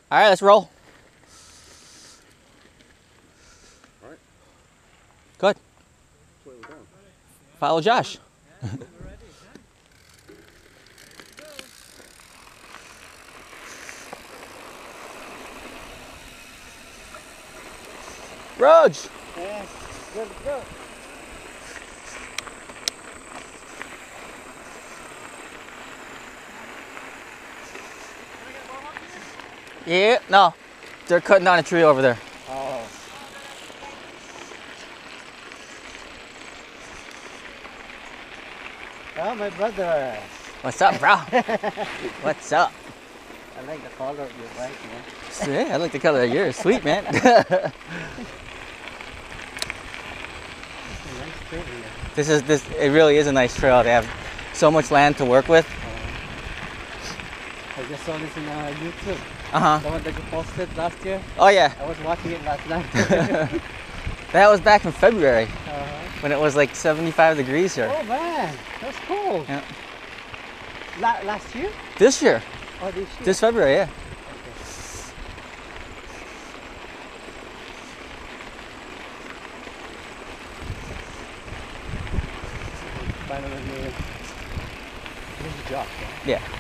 All right, let's roll. All right. Good. Slow it down. Follow Josh. Rog. Yeah, good, go. Yeah, no. They're cutting down a tree over there. Oh. Oh, my brother. What's up, bro? What's up? I like the color of your bike, man. Yeah, I like the color of yours. Sweet, man. It's a nice trail here. It really is a nice trail. They have so much land to work with. I just saw this in YouTube. Uh-huh. The one that you posted last year. Oh, yeah. I was watching it last night. That was back in February Uh-huh. when it was like 75 degrees here. Oh man, that's cool. Yeah. Last year? This year. Oh, this year. This February, yeah. Okay. Finally, this is Josh. Yeah.